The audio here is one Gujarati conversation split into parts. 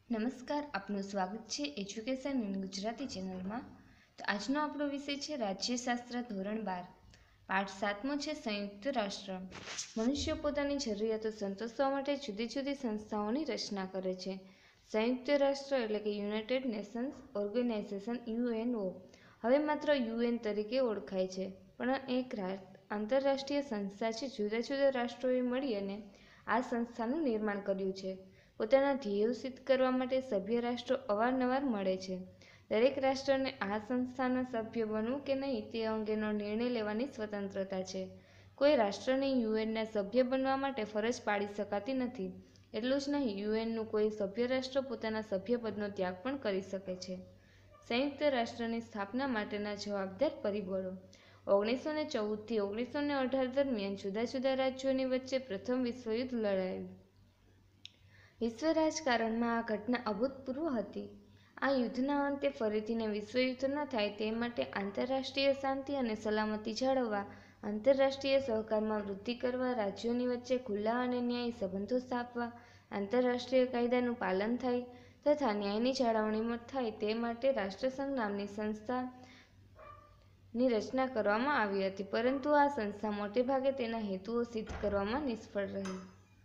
નમસ્કાર, આપનું સ્વાગત છે એજ્યુકેશન ઇન ગુજરાતી ચેનલમાં। તો આજનો આપણો વિષય છે રાજ્યશાસ્ત્ર ધોરણ 12, પાઠ 7મો છે સંયુક્ત રાષ્ટ્ર। મનુષ્ય પોતાની જરૂરિયાતો સંતોષવા માટે જુદી જુદી સંસ્થાઓની રચના કરે છે। સંયુક્ત રાષ્ટ્ર એટલે કે યુનાઇટેડ નેશન્સ ઓર્ગેનાઇઝેશન યુએનઓ હવે માત્ર યુએન તરીકે ઓળખાય છે, પણ એક આંતરરાષ્ટ્રીય સંસ્થા છે। જુદા જુદા રાષ્ટ્રોએ મળી અને આ સંસ્થાનું નિર્માણ કર્યું છે। પોતાના ધ્યેયો સિદ્ધ કરવા માટે સભ્ય રાષ્ટ્રો અવારનવાર મળે છે। દરેક રાષ્ટ્રને આ સંસ્થાના સભ્ય બનવું કે નહીં તે અંગેનો નિર્ણય લેવાની સ્વતંત્રતા છે। કોઈ રાષ્ટ્રને યુએનના સભ્ય બનવા માટે ફરજ પાડી શકાતી નથી। એટલું જ નહીં, યુએનનું કોઈ સભ્ય રાષ્ટ્ર પોતાના સભ્યપદનો ત્યાગ પણ કરી શકે છે। સંયુક્ત રાષ્ટ્રની સ્થાપના માટેના જવાબદાર પરિબળો। 1914 થી 1918 દરમિયાન જુદા જુદા રાજ્યોની વચ્ચે પ્રથમ વિશ્વયુદ્ધ લડાયું। વિશ્વ રાજકારણમાં આ ઘટના અભૂતપૂર્વ હતી। આ યુદ્ધના અંતે ફરીથી વિશ્વયુદ્ધ ન થાય તે માટે આંતરરાષ્ટ્રીય શાંતિ અને સલામતી જાળવવા, આંતરરાષ્ટ્રીય સહકારમાં વૃદ્ધિ કરવા, રાજ્યોની વચ્ચે ખુલ્લા અને ન્યાયી સંબંધો સ્થાપવા, આંતરરાષ્ટ્રીય કાયદાનું પાલન થાય તથા ન્યાયની જાળવણી થાય તે માટે રાષ્ટ્રસંઘ નામની સંસ્થાની રચના કરવામાં આવી હતી, પરંતુ આ સંસ્થા મોટેભાગે તેના હેતુઓ સિદ્ધ કરવામાં નિષ્ફળ રહી।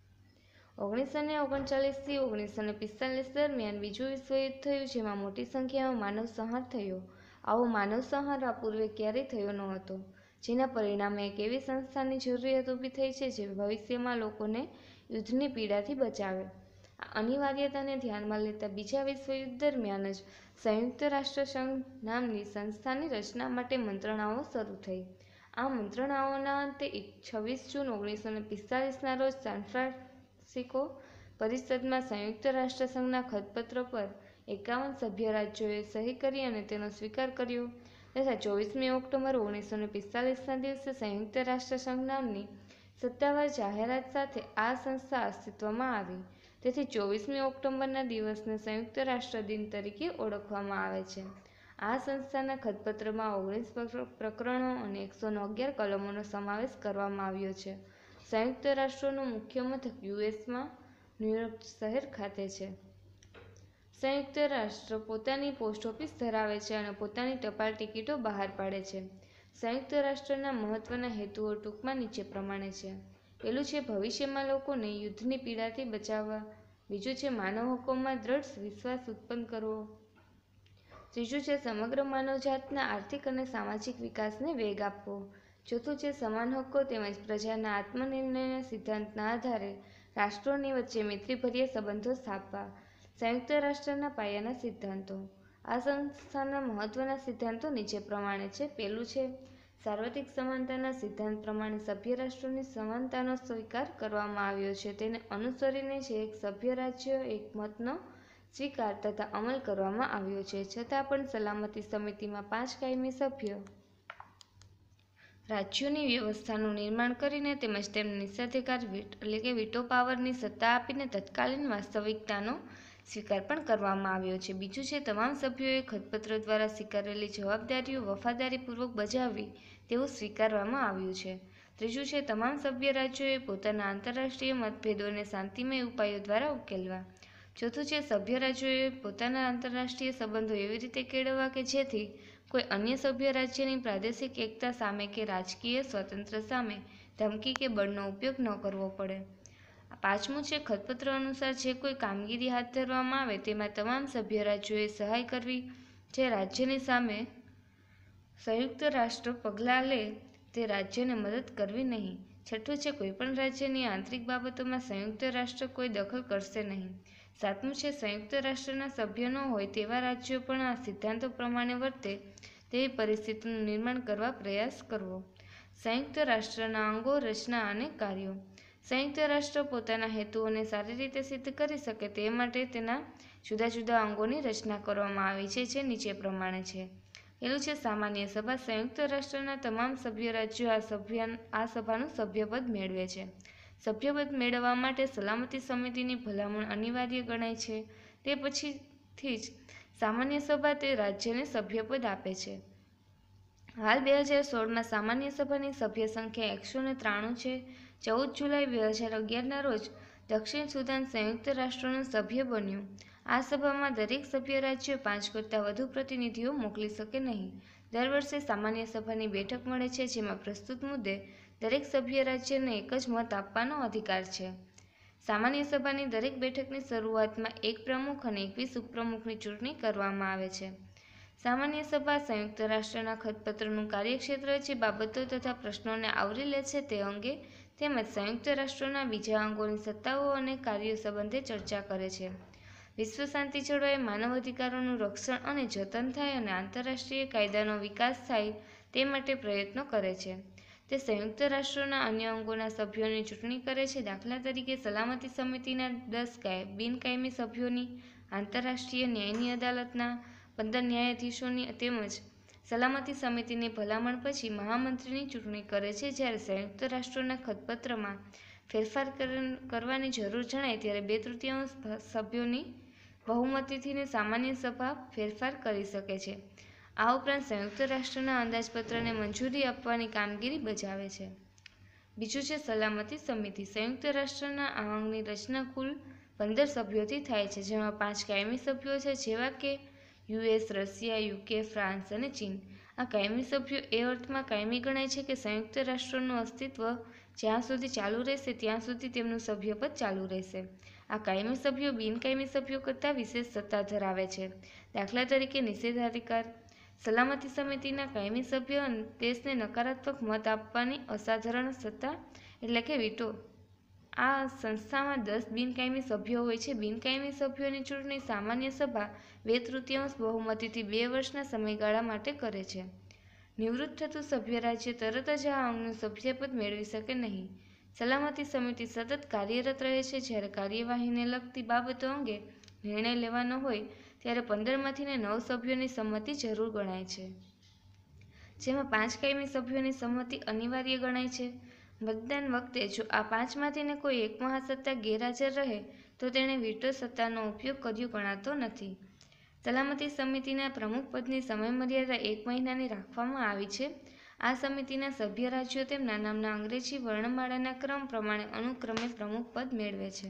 1939 થી 1945 દરમિયાન બીજું વિશ્વયુદ્ધ થયું, જેમાં મોટી સંખ્યામાં માનવ સંહાર થયો। આવો માનવ સંહાર આ પૂર્વે ક્યારેય થયો ન હતો, જેના પરિણામે એક એવી સંસ્થાની જરૂરિયાત ઊભી થઈ છે જે ભવિષ્યમાં લોકોને યુદ્ધની પીડાથી બચાવે। આ અનિવાર્યતાને ધ્યાનમાં લેતા બીજા વિશ્વયુદ્ધ દરમિયાન જ સંયુક્ત રાષ્ટ્રસંઘ નામની સંસ્થાની રચના માટે મંત્રણાઓ શરૂ થઈ। આ મંત્રણાઓના અંતે 26 જૂન 1945ના રોજ સાન ફ્રાન્સિસ્કો પરિષદમાં સંયુક્ત રાષ્ટ્રસંઘના ખતપત્ર પર 51 સભ્ય રાજ્યોએ સહી કરી અને તેનો સ્વીકાર કર્યો તથા 24મી ઓક્ટોબર 1945ના દિવસે સંયુક્ત રાષ્ટ્રસંઘ નામની સત્તાવાર જાહેરાત સાથે આ સંસ્થા અસ્તિત્વમાં આવી। તેથી 24મી ઓક્ટોબરના દિવસને સંયુક્ત રાષ્ટ્ર દિન તરીકે ઓળખવામાં આવે છે। આ સંસ્થાના ખતપત્રમાં 19 પ્રકરણો અને 111 કલમોનો સમાવેશ કરવામાં આવ્યો છે। સંયુક્ત રાષ્ટ્રોનું મુખ્ય મથક યુએસમાં ન્યૂયોર્ક શહેર ખાતે છે। સંયુક્ત રાષ્ટ્ર પોતાની પોસ્ટ ઓફિસ ધરાવે છે અને પોતાની ટપાલ ટિકિટો બહાર પાડે છે। સંયુક્ત રાષ્ટ્રના મહત્વના હેતુઓ ટૂંકમાં નીચે પ્રમાણે છે। પહેલું છે ભવિષ્યમાં લોકોને યુદ્ધની પીડાથી બચાવવા। બીજું છે માનવ હકોમાં દ્રઢ વિશ્વાસ ઉત્પન્ન કરવો। ત્રીજું છે સમગ્ર માનવજાતના આર્થિક અને સામાજિક વિકાસને વેગ આપવો। ચોથું છે સમાન હક્કો તેમજ પ્રજાના આત્મનિર્ણયના સિદ્ધાંતના આધારે રાષ્ટ્રોની વચ્ચે મૈત્રીભર્યા સંબંધો સ્થાપવા। સંયુક્ત રાષ્ટ્રના પાયાના સિદ્ધાંતો। આ સંસ્થાના મહત્વના સિદ્ધાંતો નીચે પ્રમાણે છે। પહેલું છે સાર્વત્રિક સમાનતાના સિદ્ધાંત પ્રમાણે સભ્ય રાષ્ટ્રોની સમાનતાનો સ્વીકાર કરવામાં આવ્યો છે। તેને અનુસરીને જ એક સભ્ય રાજ્ય એક મતનો સ્વીકાર તથા અમલ કરવામાં આવ્યો છે। છતાં પણ સલામતી સમિતિમાં 5 કાયમી સભ્ય રાજ્યોની વ્યવસ્થાનું નિર્માણ કરીને તેમજ તેમને નિષેધાધિકાર એટલે કે વીટો પાવરની સત્તા આપીને તત્કાલીન વાસ્તવિકતાનો સ્વીકાર પણ કરવામાં આવ્યો છે। બીજું છે તમામ સભ્યોએ ખતપત્ર દ્વારા સ્વીકારેલી જવાબદારીઓ વફાદારીપૂર્વક બજાવવી તેવું સ્વીકારવામાં આવ્યું છે। ત્રીજું છે તમામ સભ્ય રાજ્યોએ પોતાના આંતરરાષ્ટ્રીય મતભેદોને શાંતિમય ઉપાયો દ્વારા ઉકેલવા। ચોથું છે સભ્ય રાજ્યોએ પોતાના આંતરરાષ્ટ્રીય સંબંધો એવી રીતે કેળવવા કે જેથી કોઈ અન્ય સભ્ય રાજ્યની પ્રાદેશિક એકતા સામે કે રાજકીય સ્વાતંત્ર્ય સામે ધમકી કે બળનો ઉપયોગ ન કરવો પડે। પાંચમું છે ખતપત્ર અનુસાર જે કોઈ કામગીરી હાથ ધરવામાં આવે તેમાં તમામ સભ્ય રાજ્યોએ સહાય કરવી। જે રાજ્યની સામે સંયુક્ત રાષ્ટ્ર પગલાં લે તે રાજ્યને મદદ કરવી નહીં। છઠ્ઠું છે કોઈપણ રાજ્યની આંતરિક બાબતોમાં સંયુક્ત રાષ્ટ્ર કોઈ દખલ કરશે નહીં। સાતમું છે સંયુક્ત રાષ્ટ્રના સભ્ય ન હોય તેવા રાજ્યો પણ આ સિદ્ધાંતો પ્રમાણે વર્તે તેવી પરિસ્થિતિનું નિર્માણ કરવા પ્રયાસ કરવો। સંયુક્ત રાષ્ટ્રના અંગો, રચના અને કાર્યો। સંયુક્ત રાષ્ટ્ર પોતાના હેતુઓને સારી રીતે સિદ્ધ કરી શકે તે માટે તેના જુદા જુદા અંગોની રચના કરવામાં આવી છે, જે નીચે પ્રમાણે છે। પહેલું છે સામાન્ય સભા। સંયુક્ત રાષ્ટ્રના તમામ સભ્ય રાજ્યો આ સભાનું સભ્યપદ મેળવે છે। સભ્યપદ મેળવવા માટે સલામતી સમિતિની ભલામણ અનિવાર્ય ગણાય છે। તે પછીથી જ સામાન્ય સભા તે રાજ્યને સભ્યપદ આપે છે। હાલ 2016માં સામાન્ય સભાની સભ્ય સંખ્યા 193 છે। 14 જુલાઈ 2011ના રોજ દક્ષિણ સુદાન સંયુક્ત રાષ્ટ્રનું સભ્ય બન્યું। આ સભામાં દરેક સભ્ય રાજ્યો 5 કરતાં વધુ પ્રતિનિધિઓ મોકલી શકે નહીં. દર વર્ષે સામાન્ય સભાની બેઠક મળે છે, જેમાં પ્રસ્તુત મુદ્દે દરેક સભ્ય રાજ્યને એક જ મત આપવાનો અધિકાર છે. સામાન્ય સભાની દરેક બેઠકની શરૂઆતમાં એક પ્રમુખ અને 21 ઉપપ્રમુખની ચૂંટણી કરવામાં આવે છે. સામાન્ય સભા સંયુક્ત રાષ્ટ્રના ખતપત્રનું કાર્યક્ષેત્ર જે બાબતો તથા પ્રશ્નોને આવરી લે છે તે અંગે તેમજ સંયુક્ત રાષ્ટ્રોના બીજા અંગોની સત્તાઓ અને કાર્યો સંબંધે ચર્ચા કરે છે. વિશ્વ શાંતિ જળવાય, માનવ અધિકારોનું રક્ષણ અને જતન થાય અને આંતરરાષ્ટ્રીય કાયદાનો વિકાસ થાય તે માટે પ્રયત્નો કરે છે. તે સંયુક્ત રાષ્ટ્રોના અન્ય અંગોના સભ્યોની ચૂંટણી કરે છે. દાખલા તરીકે, સલામતી સમિતિના 10 બિનકાયમી સભ્યોની, આંતરરાષ્ટ્રીય ન્યાયની અદાલતના 15 ન્યાયાધીશોની તેમજ સલામતી સમિતિની ભલામણ પછી મહામંત્રીની ચૂંટણી કરે છે. જ્યારે સંયુક્ત રાષ્ટ્રોના ખતપત્રમાં ફેરફાર કરવાની જરૂર જણાય ત્યારે 2/3 સભ્યોની બહુમતીથી સામાન્ય સભા ફેરફાર કરી શકે છે. આ ઉપરાંત સંયુક્ત રાષ્ટ્રના અંદાજપત્રને મંજૂરી આપવાની કામગીરી બજાવે છે. બીજું છે સલામતી સમિતિ. સંયુક્ત રાષ્ટ્રના આ અંગની રચના કુલ 15 સભ્યોથી થાય છે, જેમાં 5 કાયમી સભ્યો છે, જેવા કે યુએસ, રશિયા, યુકે, ફ્રાન્સ અને ચીન. આ કાયમી સભ્યો એ અર્થમાં કાયમી ગણાય છે કે સંયુક્ત રાષ્ટ્રોનું અસ્તિત્વ જ્યાં સુધી ચાલુ રહેશે ત્યાં સુધી તેમનું સભ્યપદ ચાલુ રહેશે. આ કાયમી સભ્યો બિનકાયમી સભ્યો કરતાં વિશેષ સત્તા ધરાવે છે. દાખલા તરીકે, નિષેધાધિકાર. સલામતી સમિતિના કાયમી સભ્ય દેશને નકારાત્મક મત આપવાની અસાધારણ સત્તા એટલે કે વીટો. આ સંસ્થામાં 10 બિનકાયમી સભ્યો હોય છે. બિનકાયમી સભ્યોની ચૂંટણી સામાન્ય સભા 2/3 બહુમતીથી 2 વર્ષના સમયગાળા માટે કરે છે. નિવૃત્ત થતું સભ્ય રાજ્ય તરત જ આ અંગનું સભ્યપદ મેળવી શકે નહીં. સલામતી સમિતિ સતત કાર્યરત રહે છે. જ્યારે કાર્યવાહીને લગતી બાબતો અંગે નિર્ણય લેવાનો હોય ત્યારે 15માંથી 9 સભ્યોની સંમતિ જરૂર ગણાય છે, જેમાં 5 કાયમી સભ્યોની સંમતિ અનિવાર્ય ગણાય છે. મતદાન વખતે જો આ 5માંથી કોઈ એક મહાસત્તા ગેરહાજર રહે તો તેણે વીટો સત્તાનો ઉપયોગ કર્યો ગણાતો નથી. સલામતી સમિતિના પ્રમુખ પદની સમયમર્યાદા 1 મહિનાની રાખવામાં આવી છે. આ સમિતિના સભ્ય રાજ્યો તેમના નામના અંગ્રેજી વર્ણમાળાના ક્રમ પ્રમાણે અનુક્રમે પ્રમુખ પદ મેળવે છે.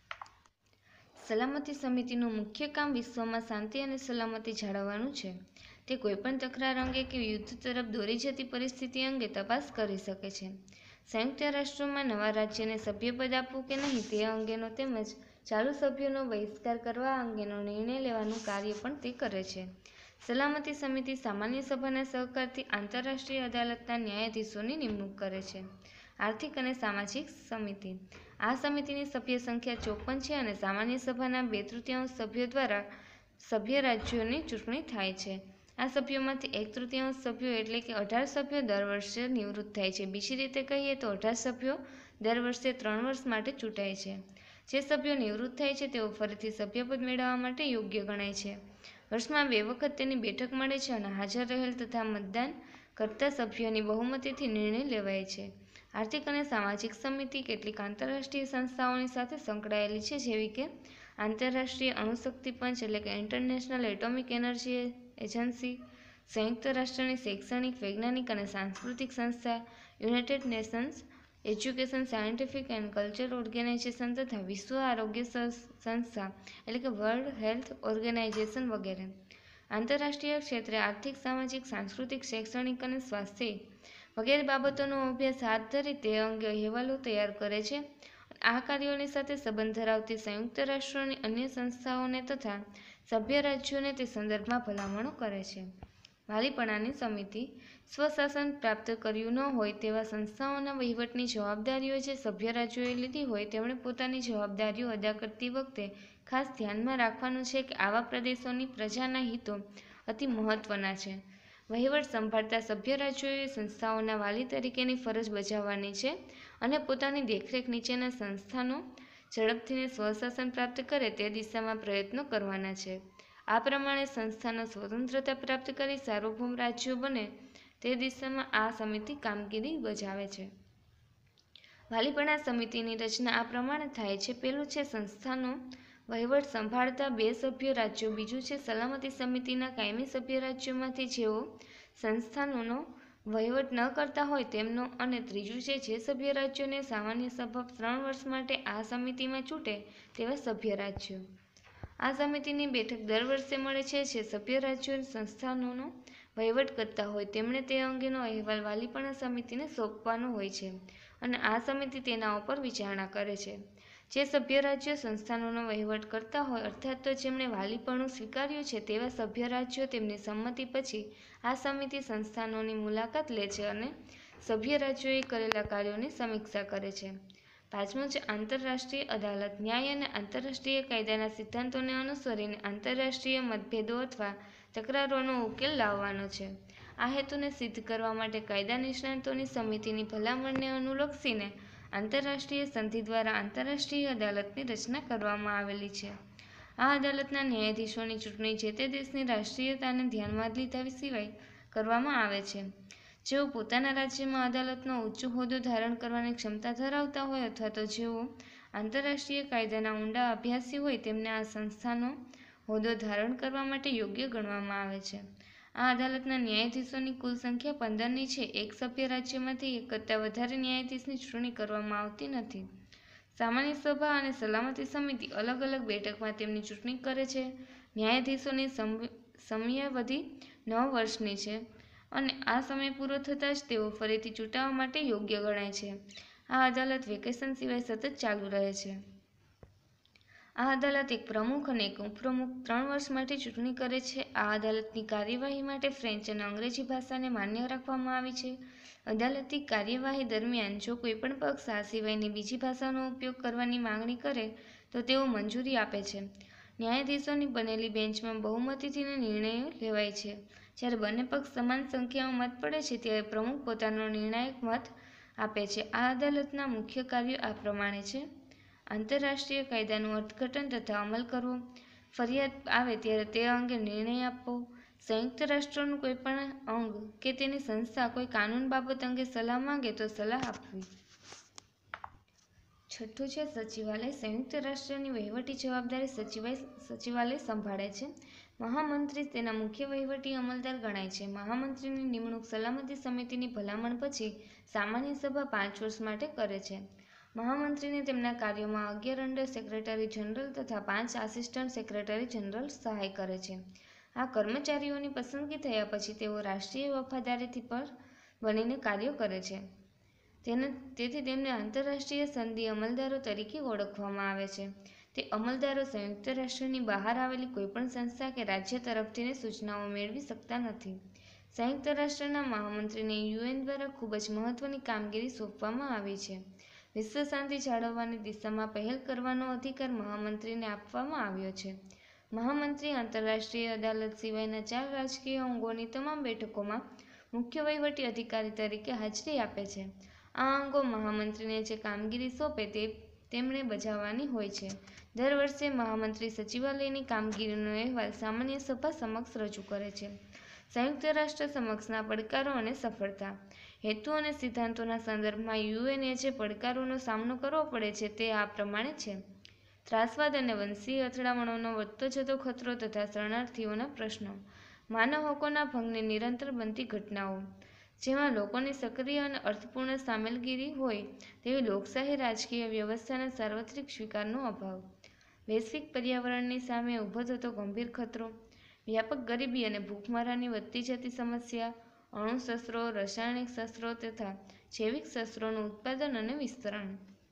સલામતી સમિતિનું મુખ્ય કામ વિશ્વમાં શાંતિ અને સલામતી જાળવવાનું છે. તે કોઈપણ તકરાર અંગે કે યુદ્ધ તરફ દોરી જતી પરિસ્થિતિ અંગે તપાસ કરી શકે છે. સંયુક્ત રાષ્ટ્રોમાં નવા રાજ્યને સભ્યપદ આપવું કે નહીં તે અંગેનો તેમજ ચાલુ સભ્યોનો બહિષ્કાર કરવા અંગેનો નિર્ણય લેવાનું કાર્ય પણ તે કરે છે. સલામતી સમિતિ સામાન્ય સભાના સહકારથી આંતરરાષ્ટ્રીય અદાલતના ન્યાયાધીશોની નિમણૂક કરે છે. આર્થિક અને સામાજિક સમિતિ. આ સમિતિની સભ્ય સંખ્યા 54 છે અને સામાન્ય સભાના 2/3 સભ્યો દ્વારા સભ્ય રાજ્યોની ચૂંટણી થાય છે. આ સભ્યોમાંથી 1/3 સભ્યો એટલે કે 18 સભ્યો દર વર્ષે નિવૃત્ત થાય છે. બીજી રીતે કહીએ તો 18 સભ્યો દર વર્ષે 3 વર્ષ માટે ચૂંટાય છે. જે સભ્યો નિવૃત્ત થાય છે તેઓ ફરીથી સભ્યપદ મેળવવા માટે યોગ્ય ગણાય છે. વર્ષમાં 2 વખત તેની બેઠક મળે છે અને હાજર રહેલ તથા મતદાન કરતા સભ્યોની બહુમતીથી નિર્ણય લેવાય છે. આર્થિક અને સામાજિક સમિતિ કેટલીક આંતરરાષ્ટ્રીય સંસ્થાઓની સાથે સંકળાયેલી છે, જેવી કે આંતરરાષ્ટ્રીય અણુશક્તિ પંચ એટલે કે ઇન્ટરનેશનલ એટોમિક એનર્જી એજન્સી, સંયુક્ત રાષ્ટ્રની શૈક્ષણિક, વૈજ્ઞાનિક અને સાંસ્કૃતિક સંસ્થા, United Nations education, scientific and cultural organization તથા વિશ્વ આરોગ્ય સંસ્થા એટલે કે વર્લ્ડ હેલ્થ ઓર્ગેનાઇઝેશન વગેરે. આંતરરાષ્ટ્રીય ક્ષેત્રે આર્થિક, સામાજિક, સાંસ્કૃતિક, શૈક્ષણિક અને સ્વાસ્થ્ય વગેરે બાબતોનો અભ્યાસ હાથ ધરી તે અંગે અહેવાલો તૈયાર કરે છે. આ કાર્યોની સાથે સંબંધ ધરાવતી સંયુક્ત રાષ્ટ્રોની અન્ય સંસ્થાઓને તથા સભ્ય રાજ્યોને તે સંદર્ભમાં ભલામણો કરે છે. વાલીપણાની સમિતિ. સ્વશાસન પ્રાપ્ત કર્યું ન હોય તેવા સંસ્થાઓના વહીવટની જવાબદારીઓ જે સભ્ય રાજ્યોએ લીધી હોય તેમણે પોતાની જવાબદારીઓ અદા કરતી વખતે ખાસ ધ્યાનમાં રાખવાનું છે કે આવા પ્રદેશોની પ્રજાના હિતો અતિ મહત્વના છે. વહીવટ સંભાળતા સભ્ય રાજ્યોએ સંસ્થાઓના વાલી તરીકેની ફરજ બજાવવાની છે અને પોતાની દેખરેખ નીચેના સંસ્થાનો ઝડપથી સ્વશાસન પ્રાપ્ત કરે તે દિશામાં પ્રયત્નો કરવાના છે. આ પ્રમાણે સંસ્થાનો સ્વતંત્રતા પ્રાપ્ત કરી સાર્વભૌમ રાજ્યો બને તે દિશામાં આ સમિતિ કામગીરી બજાવે છે. વાલીપણા સમિતિની રચના આ પ્રમાણે થાય છે. પહેલું છે સંસ્થાનો વહીવટ સંભાળતા 2 સભ્ય રાજ્યો. બીજું છે સલામતી સમિતિના કાયમી સભ્ય રાજ્યોમાંથી જેઓ સંસ્થાનોનો વહીવટ ન કરતા હોય તેમનો. અને ત્રીજું છે જે સભ્ય રાજ્યોને સામાન્ય સભા 3 વર્ષ માટે આ સમિતિમાં ચૂંટે તેવા સભ્ય રાજ્યો. આ સમિતિની બેઠક દર વર્ષે મળે છે, જે સભ્ય રાજ્યો સંસ્થાનોનો વહીવટ કરતા હોય તેમણે તે અંગેનો અહેવાલ વાલીપણા સમિતિને સોંપવાનો હોય છે અને આ સમિતિ તેના ઉપર વિચારણા કરે છે. જે સભ્ય રાજ્યો સંસ્થાનોનો વહીવટ કરતા હોય અર્થાત તો જેમણે વાલીપણું સ્વીકાર્યું છે તેવા સભ્ય રાજ્યો તેમની સંમતિ પછી આ સમિતિ સંસ્થાનોની મુલાકાત લે છે અને સભ્ય રાજ્યોએ કરેલા કાર્યોની સમીક્ષા કરે છે. પાંચમું છે આંતરરાષ્ટ્રીય અદાલત. ન્યાય અને આંતરરાષ્ટ્રીય કાયદાના સિદ્ધાંતોને અનુસરીને આંતરરાષ્ટ્રીય મતભેદો અથવા તકરારોનો ઉકેલ લાવવાનો છે. આ હેતુને સિદ્ધ કરવા માટે કાયદા નિષ્ણાતોની સમિતિની ભલામણને અનુલક્ષીને આંતરરાષ્ટ્રીય સંધિ દ્વારા આંતરરાષ્ટ્રીય અદાલતની રચના કરવામાં આવેલી છે. આ અદાલતના ન્યાયાધીશોની ચૂંટણી જે તે દેશની રાષ્ટ્રીયતાને ધ્યાનમાં લીધા સિવાય કરવામાં આવે છે. જેઓ પોતાના રાજ્યમાં અદાલતનો ઉચ્ચ હોદ્દો ધારણ કરવાની ક્ષમતા ધરાવતા હોય અથવા તો જેઓ આંતરરાષ્ટ્રીય કાયદાના ઊંડા અભ્યાસી હોય તેમને આ સંસ્થાનો હોદ્દો ધારણ કરવા માટે યોગ્ય ગણવામાં આવે છે. આ અદાલતના ન્યાયાધીશોની કુલ સંખ્યા 15ની છે. એક સભ્ય રાજ્યમાંથી એક કરતાં વધારે ન્યાયાધીશની ચૂંટણી કરવામાં આવતી નથી. સામાન્ય સભા અને સલામતી સમિતિ અલગ અલગ બેઠકમાં તેમની ચૂંટણી કરે છે. ન્યાયાધીશોની સમયાવધિ 9 વર્ષની છે અને આ સમય પૂરો થતાં જ તેઓ ફરીથી ચૂંટાવા માટે યોગ્ય ગણાય છે. આ અદાલત વેકેશન સિવાય સતત ચાલુ રહે છે. આ અદાલત એક પ્રમુખ અને એક ઉપપ્રમુખ 3 વર્ષ માટે ચૂંટણી કરે છે. આ અદાલતની કાર્યવાહી માટે ફ્રેન્ચ અને અંગ્રેજી ભાષાને માન્ય રાખવામાં આવી છે. અદાલતી કાર્યવાહી દરમિયાન જો કોઈપણ પક્ષ આ સિવાયની બીજી ભાષાનો ઉપયોગ કરવાની માંગણી કરે તો તેઓ મંજૂરી આપે છે. ન્યાયાધીશોની બનેલી બેન્ચમાં બહુમતીથી નિર્ણયો લેવાય છે. જ્યારે બંને પક્ષ સમાન સંખ્યામાં મત પડે છે ત્યારે પ્રમુખ પોતાનો નિર્ણાયક મત આપે છે. આ અદાલતના મુખ્ય કાર્યો આ પ્રમાણે છે: આંતરરાષ્ટ્રીય કાયદાનું અર્થઘટન તથા અમલ કરવો, ફરિયાદ આવે ત્યારે તે અંગે નિર્ણય આપવો, સંયુક્ત રાષ્ટ્રોનું કોઈપણ અંગ કે તેની સંસ્થા કોઈ કાનૂન બાબત અંગે સલાહ માંગે તો સલાહ આપવી. છઠ્ઠું છે સચિવાલય. સંયુક્ત રાષ્ટ્રની વહીવટી જવાબદારી સચિવાલય સંભાળે છે. મહામંત્રી તેના મુખ્ય વહીવટી અમલદાર ગણાય છે. મહામંત્રીની નિમણૂક સલામતી સમિતિની ભલામણ પછી સામાન્ય સભા 5 વર્ષ માટે કરે છે. મહામંત્રીને તેમના કાર્યોમાં 11 અંડર સેક્રેટરી જનરલ તથા 5 આસિસ્ટન્ટ સેક્રેટરી જનરલ સહાય કરે છે. આ કર્મચારીઓની પસંદગી થયા પછી તેઓ રાષ્ટ્રીય વફાદારીથી પર બનીને કાર્યો કરે છે. તેથી તેમને આંતરરાષ્ટ્રીય સંધિ અમલદારો તરીકે ઓળખવામાં આવે છે. તે અમલદારો સંયુક્ત રાષ્ટ્રની બહાર આવેલી કોઈપણ સંસ્થા કે રાજ્ય તરફથી સૂચનાઓ મેળવી શકતા નથી. સંયુક્ત રાષ્ટ્રના મહામંત્રીને યુએન દ્વારા ખૂબ જ મહત્વની કામગીરી સોંપવામાં આવી છે. વિશ્વ શાંતિ જાળવવાની દિશામાં પહેલ કરવાનો અધિકાર મહામંત્રીને આપવામાં આવ્યો છે. મહામંત્રી આંતરરાષ્ટ્રીય અદાલત સિવાયના 4 રાજકીય અંગોની તમામ બેઠકોમાં મુખ્ય વહીવટી અધિકારી તરીકે હાજરી આપે છે. આ અંગો મહામંત્રીને જે કામગીરી સોંપે તે તેમણે બજાવવાની હોય છે. દર વર્ષે મહામંત્રી સચિવાલયની કામગીરીનો અહેવાલ સામાન્ય સભા સમક્ષ રજૂ કરે છે. સંયુક્ત રાષ્ટ્ર સમક્ષના પડકારો અને સફળતા. હેતુ અને સિદ્ધાંતોના સંદર્ભમાં યુએનએ જે પડકારોનો સામનો કરવો પડે છે તે આ પ્રમાણે છે: ત્રાસવાદ અને વંશીય અથડામણોનો વધતો જતો ખતરો તથા શરણાર્થીઓના પ્રશ્નો, માનવ હકોના ભંગની નિરંતર બનતી ઘટનાઓ, જેમાં લોકોની સક્રિય અને અર્થપૂર્ણ સામેલગીરી હોય તેવી લોકશાહી રાજકીય વ્યવસ્થાના સાર્વત્રિક સ્વીકારનો અભાવ, વૈશ્વિક પર્યાવરણની સામે ઊભો થતો ગંભીર ખતરો, વ્યાપક ગરીબી અને ભૂખમરાની વધતી જતી સમસ્યા, અણુશસ્ત્રો, રાસાયણિક શસ્ત્રો તથા જૈવિક શસ્ત્રોનું ઉત્પાદન અને વિસ્તરણ.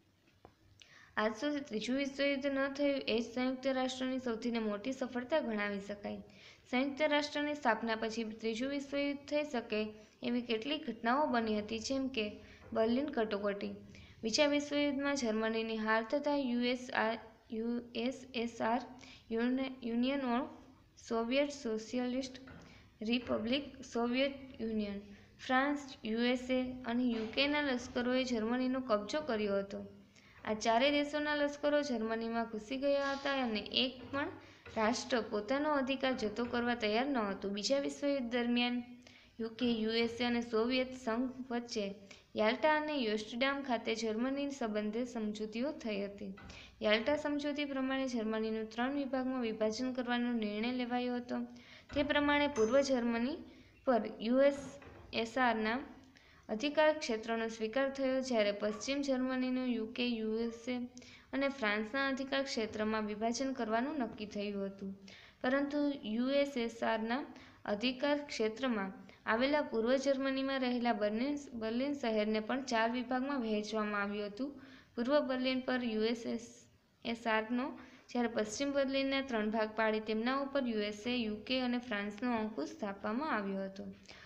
આજ સુધી ત્રીજું વિશ્વયુદ્ધ ન થયું એ જ સંયુક્ત રાષ્ટ્રની સૌથી મોટી સફળતા ગણાવી શકાય. સંયુક્ત રાષ્ટ્રની સ્થાપના પછી ત્રીજું વિશ્વયુદ્ધ થઈ શકે એવી કેટલીક ઘટનાઓ બની હતી, જેમ કે બર્લિન કટોકટી, બીજા વિશ્વયુદ્ધમાં જર્મનીની હાર તથા USSR union of Soviet socialist republic, Soviet union, France, USA અને યુકેના લશ્કરોએ જર્મનીનો કબજો કર્યો હતો. આ ચારેય દેશોના લશ્કરો જર્મનીમાં ઘૂસી ગયા હતા અને એક પણ રાષ્ટ્ર પોતાનો અધિકાર જતો કરવા તૈયાર ન હતું. બીજા વિશ્વયુદ્ધ દરમિયાન યુકે, યુએસએ અને સોવિયત સંઘ વચ્ચે યાલ્ટા અને યોસ્ટડામ ખાતે જર્મની સંબંધે સમજૂતીઓ થઈ હતી. યાલ્ટા સમજૂતી પ્રમાણે જર્મનીનું 3 વિભાગમાં વિભાજન કરવાનો નિર્ણય લેવાયો હતો. તે પ્રમાણે પૂર્વ જર્મની પર યુએસએસઆરના અધિકાર ક્ષેત્રનો સ્વીકાર થયો, જ્યારે પશ્ચિમ જર્મનીનું યુકે, યુએસએ અને ફ્રાન્સના અધિકાર ક્ષેત્રમાં વિભાજન કરવાનું નક્કી થયું હતું, પરંતુ યુએસએસઆરના અધિકાર ક્ષેત્રમાં આવેલા પૂર્વ જર્મનીમાં રહેલા બર્લિન શહેરને પણ 4 વિભાગમાં વહેંચવામાં આવ્યું હતું. પૂર્વ બર્લિન પર યુએસએસઆરનો, જ્યારે પશ્ચિમ બર્લિનના 3 ભાગ પાડી તેમના ઉપર યુએસએ, યુકે અને ફ્રાન્સનો અંકુશ સ્થાપવામાં આવ્યો હતો.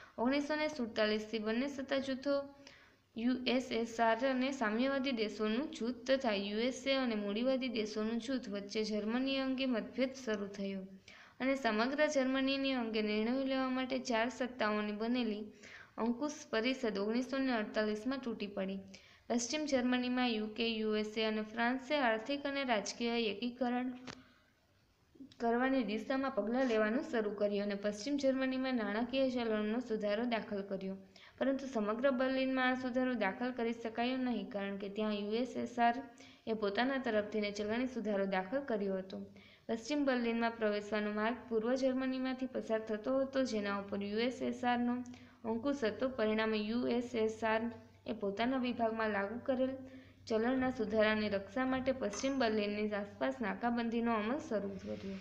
1947થી બંને સત્તા જૂથો યુએસએસઆર અને સામ્યવાદી દેશોનું જૂથ તથા યુએસએ અને મૂડીવાદી દેશોનું જૂથ વચ્ચે જર્મની અંગે મતભેદ શરૂ થયો અને સમગ્ર જર્મનીની અંગે નિર્ણયો લેવા માટે 4 સત્તાઓની બનેલી અંકુશ પરિષદ 1948માં તૂટી પડી. પશ્ચિમ જર્મનીમાં યુકે, યુએસએ અને ફ્રાન્સે આર્થિક અને રાજકીય એકીકરણ કરવાની દિશામાં પગલાં લેવાનું શરૂ કર્યું અને પશ્ચિમ જર્મનીમાં નાણાકીય ચલણનો સુધારો દાખલ કર્યો, પરંતુ સમગ્ર બર્લિનમાં આ સુધારો દાખલ કરી શકાયો નહીં, કારણ કે ત્યાં યુએસએસઆર એ પોતાના તરફથીને ચલણી સુધારો દાખલ કર્યો હતો. પશ્ચિમ બર્લિનમાં પ્રવેશવાનો માર્ગ પૂર્વ જર્મનીમાંથી પસાર થતો હતો, જેના ઉપર યુએસએસઆરનો અંકુશ હતો. પરિણામે યુએસએસઆર એ પોતાના વિભાગમાં લાગુ કરેલ ચલણના સુધારાની રક્ષા માટે પશ્ચિમ બર્લિનની આસપાસ નાકાબંધીનો અમલ શરૂ કર્યો.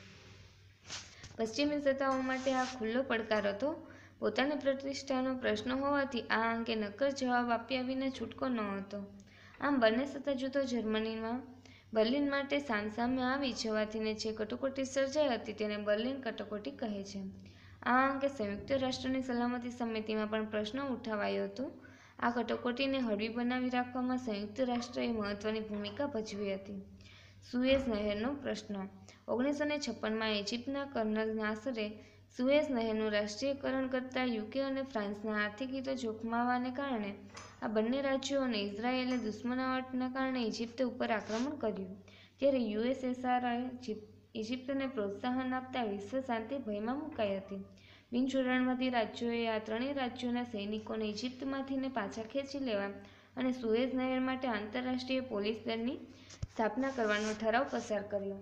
પશ્ચિમી સત્તાઓ માટે આ ખુલ્લો પડકાર હતો. પોતાની પ્રતિષ્ઠાનો પ્રશ્ન હોવાથી આ અંગે નક્કર જવાબ આપ્યા વિના છૂટકો ન હતો. આમ બંને સત્તા જૂથો જર્મનીમાં બર્લિન માટે સામસામે આવી જવાથીને જે કટોકટી સર્જાઈ હતી તેને બર્લિન કટોકટી કહે છે. આ અંગે સંયુક્ત રાષ્ટ્રની સલામતી સમિતિમાં પણ પ્રશ્ન ઉઠાવાયો હતો. આ કટોકટીને હળવી બનાવી રાખવામાં સંયુક્ત રાષ્ટ્રએ મહત્વની ભૂમિકા ભજવી હતી. સુએઝ નહેરનો પ્રશ્ન. 1956માં ઇજિપ્તના કર્નલ નાસરે સુએઝ નહેરનું રાષ્ટ્રીયકરણ કરતા યુકે અને ફ્રાન્સના આર્થિક હિતો જોખમાવાને કારણે આ બંને રાજ્યો અને ઇઝરાયેલે દુશ્મનાવટના કારણે ઇજિપ્ત ઉપર આક્રમણ કર્યું. ત્યારે યુએસએસઆરએ ઇજિપ્તને પ્રોત્સાહન આપતા વિશ્વ શાંતિ ભયમાં મુકાઈ હતી. બિનજોડાણવાદી રાજ્યોએ આ ત્રણેય રાજ્યોના સૈનિકોને ઇજિપ્તમાંથીને પાછા ખેંચી લેવા અને સુએઝ નહેર માટે આંતરરાષ્ટ્રીય પોલીસ દળની સ્થાપના કરવાનો ઠરાવ પસાર કર્યો.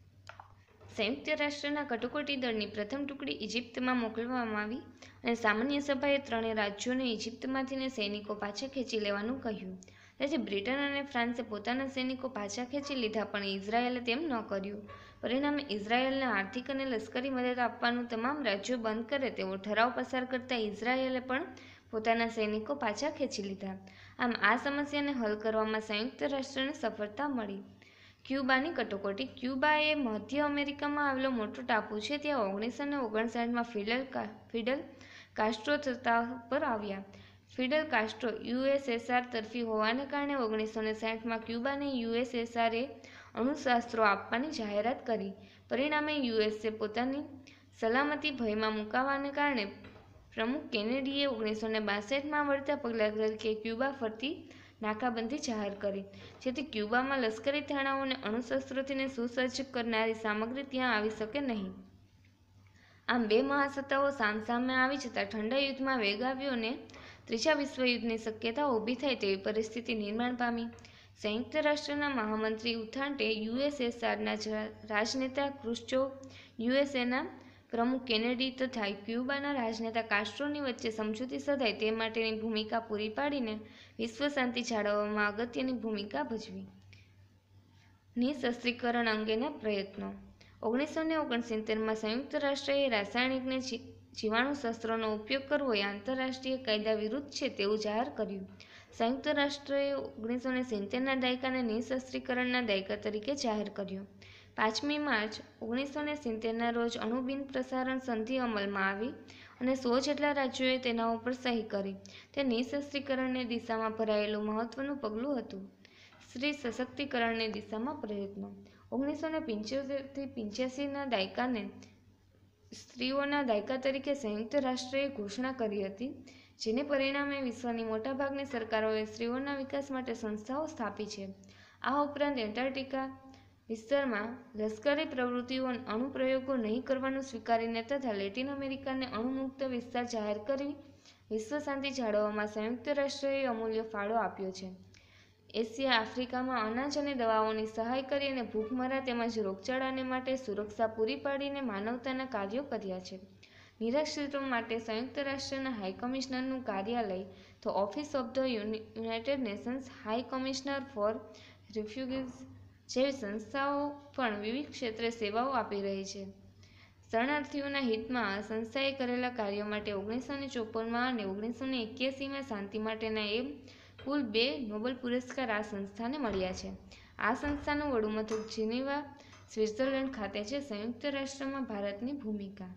સંયુક્ત રાષ્ટ્રના કટોકટી દળની પ્રથમ ટુકડી ઇજિપ્તમાં મોકલવામાં આવી અને સામાન્ય સભાએ ત્રણેય રાજ્યોને ઇજિપ્તમાંથીને સૈનિકો પાછા ખેંચી લેવાનું કહ્યું. તેથી બ્રિટન અને ફ્રાન્સે પોતાના સૈનિકો પાછા ખેંચી લીધા, પણ ઇઝરાયેલે તેમ ન કર્યું. પરિણામે ઇઝરાયેલને આર્થિક અને લશ્કરી મદદ આપવાનું તમામ રાજ્યો બંધ કરે તેવો ઠરાવ પસાર કરતા ઇઝરાયેલે પણ પોતાના સૈનિકો પાછા ખેંચી લીધા. આમ આ સમસ્યાને હલ કરવામાં સંયુક્ત રાષ્ટ્રને સફળતા મળી. ક્યુબાની કટોકટી. ક્યુબા એ મધ્ય અમેરિકામાં આવેલો મોટો ટાપુ છે. ત્યાં 1959માં ફિડલ કાસ્ટ્રો સત્તા પર આવ્યા. ફિડલ કાસ્ટ્રો યુએસએસઆર તરફી હોવાને કારણે 1960માં ક્યુબાને યુએસએસઆરએ અણુશસ્ત્રો આપવાની જાહેરાત કરી. પરિણામે યુએસએ પોતાની સલામતી ભયમાં મુકાવાને કારણે પ્રમુખ કેનેડીએ 1962માં વળતા પગલાં તરીકે ક્યુબા ફરતી નાકાબંધી જાહેર કરી, જેથી ક્યુબામાં લશ્કરી થાણાઓને અણુશસ્ત્રોથી સુસજ્જ કરનારી સામગ્રી ત્યાં આવી શકે નહીં. આમ બે મહાસત્તાઓ સામસામે આવી જતાં ઠંડા યુદ્ધમાં વેગ આવ્યો અને ત્રીજા વિશ્વયુદ્ધની શક્યતા ઊભી થાય તેવી પરિસ્થિતિ નિર્માણ પામી. સંયુક્ત રાષ્ટ્રના મહામંત્રી ઉથાન્ટે યુએસએસઆરના રાજનેતા ક્રુશ્ચોવ, યુએસએના પ્રમુખ કેનેડી તથા ક્યુબાના રાજનેતા કાસ્ટ્રોની વચ્ચે સમજૂતી સધાય તે માટેની ભૂમિકા પૂરી પાડીને વિશ્વ શાંતિ જાળવવામાં અગત્યની ભૂમિકા ભજવી. નિઃશસ્ત્રીકરણ અંગેના પ્રયત્નો. 1969માં સંયુક્ત રાષ્ટ્રએ રાસાયણિકને જીવાણુ શસ્ત્રોનો ઉપયોગ કરવો એ આંતરરાષ્ટ્રીય કાયદા વિરુદ્ધ છે તેવું જાહેર કર્યું. સંયુક્ત રાષ્ટ્રએ 1970ના દાયકાને નિઃશસ્ત્રીકરણના દાયકા તરીકે જાહેર કર્યો. 5મી માર્ચ 1970ના રોજ અણુ બિન પ્રસારણ સંધિ અમલમાં આવી અને 100 જેટલા રાજ્યોએ તેના ઉપર સહી કરી. તે નિઃશસ્ત્રીકરણની દિશામાં ભરાયેલું મહત્વનું પગલું હતું. સ્ત્રી સશક્તિકરણની દિશામાં પ્રયત્નો. 1975થી 85ના દાયકાને સ્ત્રીઓના દાયકા તરીકે સંયુક્ત રાષ્ટ્રએ ઘોષણા કરી હતી, જેને પરિણામે વિશ્વની મોટાભાગની સરકારોએ સ્ત્રીઓના વિકાસ માટે સંસ્થાઓ સ્થાપી છે. આ ઉપરાંત એન્ટાર્કટિકા વિસ્તારમાં લશ્કરી પ્રવૃત્તિઓ અણુપ્રયોગો નહીં કરવાનું સ્વીકારીને તથા લેટિન અમેરિકાને અણુમુક્ત વિસ્તાર જાહેર કરી વિશ્વ શાંતિ જાળવવામાં સંયુક્ત રાષ્ટ્રએ અમૂલ્ય ફાળો આપ્યો છે. એશિયા, આફ્રિકામાં અનાજ અને દવાઓની સહાય કરી અને ભૂખમરા તેમજ રોગચાળાને માટે સુરક્ષા પૂરી પાડીને માનવતાના કાર્યો કર્યા છે. નિરાશ્રિતો માટે સંયુક્ત રાષ્ટ્રના હાઈકમિશનરનું કાર્યાલય the office of the United Nations high commissioner for refugees જેવી સંસ્થાઓ પણ વિવિધ ક્ષેત્રે સેવાઓ આપી રહી છે. શરણાર્થીઓના હિતમાં આ સંસ્થાએ કરેલા કાર્યો માટે 1954માં અને 1981માં શાંતિ માટેના કુલ 2 નોબેલ પુરસ્કાર આ સંસ્થાને મળ્યા છે. આ સંસ્થાનું વડુમથક જીનીવા, સ્વિટ્ઝરલેન્ડ ખાતે છે. સંયુક્ત રાષ્ટ્રમાં ભારતની ભૂમિકા.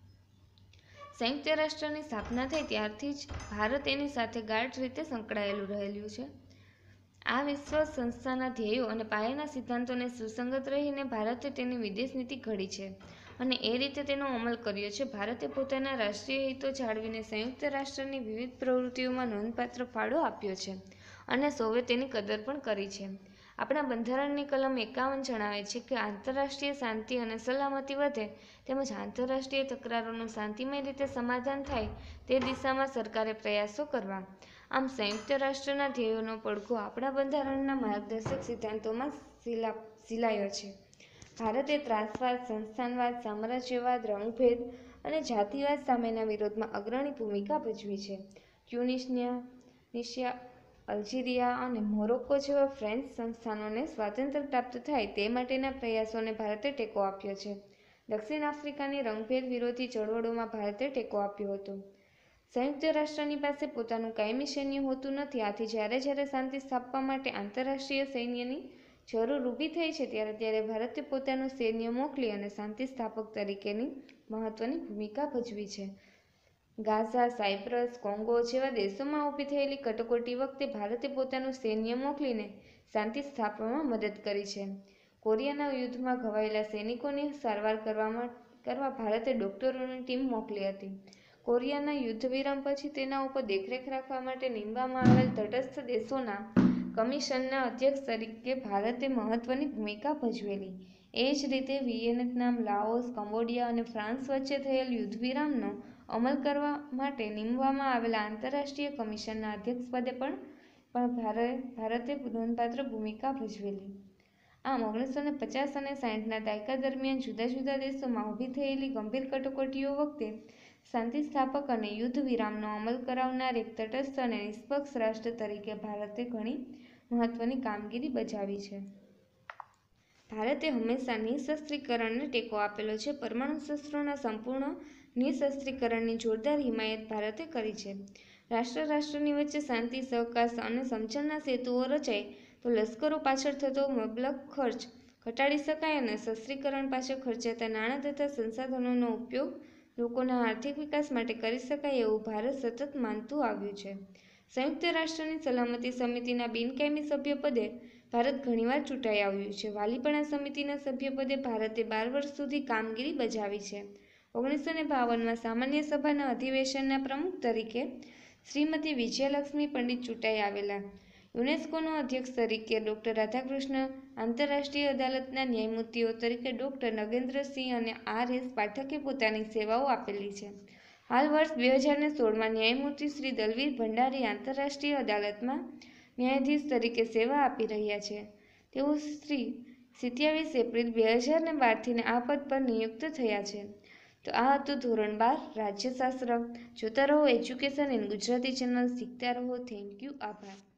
સંયુક્ત રાષ્ટ્રની સ્થાપના થઈ ત્યારથી જ ભારત એની સાથે ગાઢ રીતે સંકળાયેલું રહેલું છે. આ વિશ્વ સંસ્થાના ધ્યેયો અને પાયાના સિદ્ધાંતોને સુસંગત રહીને ભારતે તેની વિદેશ નીતિ ઘડી છે અને એ રીતે તેનો અમલ કર્યો છે. ભારતે પોતાના રાષ્ટ્રીય હિતો જાળવીને સંયુક્ત રાષ્ટ્રની વિવિધ પ્રવૃત્તિઓમાં નોંધપાત્ર ફાળો આપ્યો છે અને સૌએ તેની કદર પણ કરી છે. આપણા બંધારણની કલમ 51 જણાવે છે કે આંતરરાષ્ટ્રીય શાંતિ અને સલામતી વધે તેમજ આંતરરાષ્ટ્રીય તકરારોનું શાંતિમય રીતે સમાધાન થાય તે દિશામાં સરકારે પ્રયાસો કરવા. આમ સંયુક્ત રાષ્ટ્રના ધ્યેયોનો પડઘો આપણા બંધારણના માર્ગદર્શક સિદ્ધાંતોમાં ઝીલાયો છે. ભારતે ત્રાસવાદ, સંસ્થાનવાદ, સામ્રાજ્યવાદ, રંગભેદ અને જાતિવાદ સામેના વિરોધમાં અગ્રણી ભૂમિકા ભજવી છે. ટ્યુનિશિયા, અલ્જીરિયા અને મોરોક્કો જેવા ફ્રેન્ચ સંસ્થાનોને સ્વાતંત્ર્ય પ્રાપ્ત થાય તે માટેના પ્રયાસોને ભારતે ટેકો આપ્યો છે. દક્ષિણ આફ્રિકાની રંગભેદ વિરોધી ચળવળોમાં ભારતે ટેકો આપ્યો હતો. સંયુક્ત રાષ્ટ્રની પાસે પોતાનું કાયમી સૈન્ય હોતું નથી. આથી જ્યારે શાંતિ સ્થાપવા માટે આંતરરાષ્ટ્રીય સૈન્યની જરૂર ઊભી થઈ છે ત્યારે ભારતે પોતાનું સૈન્ય મોકલી અને શાંતિ સ્થાપક તરીકેની મહત્વની ભૂમિકા ભજવી છે. ગાઝા, સાયપ્રસ, કોંગો જેવા દેશોમાં ઊભી થયેલી કટોકટી વખતે ભારતે પોતાનું સૈન્ય મોકલીને શાંતિ સ્થાપવામાં મદદ કરી છે. કોરિયાના યુદ્ધમાં ઘવાયેલા સૈનિકોની સારવાર કરવા ભારતે ડોક્ટરોની ટીમ મોકલી હતી. કોરિયાના યુદ્ધ વિરામ પછી તેના ઉપર દેખરેખ રાખવા માટે નીમવામાં આવેલ તટસ્થ દેશોના કમિશનના અધ્યક્ષ તરીકે ભારતે મહત્વની ભૂમિકા ભજવેલી. એ જ રીતે વિયેતનામ, લાઓસ, કંબોડિયા અને ફ્રાન્સ વચ્ચે થયેલ યુદ્ધ વિરામનો અમલ કરવા માટે નીમવામાં આવેલા આંતરરાષ્ટ્રીય કમિશનના અધ્યક્ષપદે પણ ભારતે નોંધપાત્ર ભૂમિકા ભજવેલી. આમ 1950 અને 60ના દાયકા દરમિયાન જુદા જુદા દેશોમાં ઊભી થયેલી ગંભીર કટોકટીઓ વખતે શાંતિ સ્થાપક અને યુદ્ધ વિરામનો અમલ કરાવનાર એક તટસ્થ અને નિષ્પક્ષ રાષ્ટ્ર તરીકે ભારતે ઘણી મહત્વની કામગીરી બજાવી છે. ભારતે હંમેશા નિઃશસ્ત્રીકરણને ટેકો આપેલો છે. પરમાણુ શસ્ત્રોના સંપૂર્ણ નિઃશસ્ત્રીકરણની જોરદાર હિમાયત ભારતે કરી છે. રાષ્ટ્રની વચ્ચે શાંતિ, સહકાર અને સમજણના સેતુઓ રચાય તો લશ્કરો પાછળ થતો મબલખ ખર્ચ ઘટાડી શકાય અને શસ્ત્રીકરણ પાછળ ખર્ચાતા નાણાં તથા સંસાધનોનો ઉપયોગ લોકોના આર્થિક વિકાસ માટે કરી શકાય એવું ભારત સતત માનતું આવ્યું છે. સંયુક્ત રાષ્ટ્રની સલામતી સમિતિના બિનકાયમી સભ્યપદે ભારત ઘણીવાર ચૂંટાઈ આવ્યું છે. વાલીપણા સમિતિના સભ્યપદે ભારતે 12 વર્ષ સુધી કામગીરી બજાવી છે. 1952માં સામાન્ય સભાના અધિવેશનના પ્રમુખ તરીકે શ્રીમતી વિજયાલક્ષ્મી પંડિત ચૂંટાઈ આવેલા. યુનેસ્કોના અધ્યક્ષ તરીકે ડૉ. રાધાકૃષ્ણ, આંતરરાષ્ટ્રીય અદાલતના ન્યાયમૂર્તિઓ તરીકે ડૉ. નગેન્દ્રસિંહ અને આર.એસ. પાઠકે પોતાની સેવાઓ આપેલી છે. હાલ વર્ષ 2016માં ન્યાયમૂર્તિ શ્રી દલવીર ભંડારી આંતરરાષ્ટ્રીય અદાલતમાં ન્યાયાધીશ તરીકે સેવા આપી રહ્યા છે. તેઓ શ્રી 27 એપ્રિલ 2012થી આ પદ પર નિયુક્ત થયા છે. તો આ હતું ધોરણ 12 રાજ્યશાસ્ત્ર. જોતા રહો એજ્યુકેશન ઇન ગુજરાતી ચેનલ. શીખતા રહો. Thank you. આભાર.